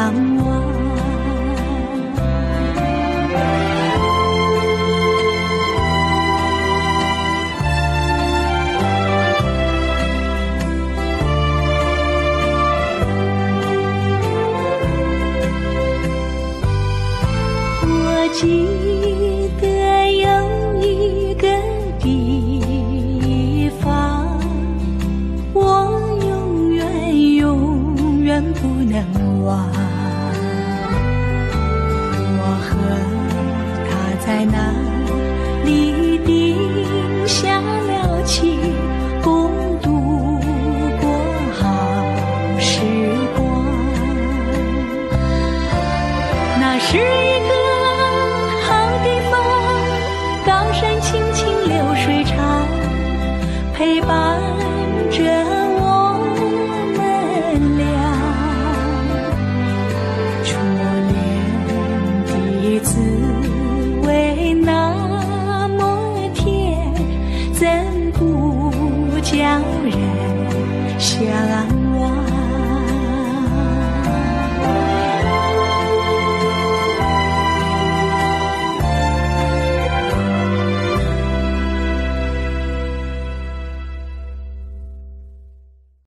难忘。我记得有一个地方，我永远永远不能忘。我和他在那里定下了情，共度过好时光。那是一个好地方，高山青青流水长，陪伴着我们俩。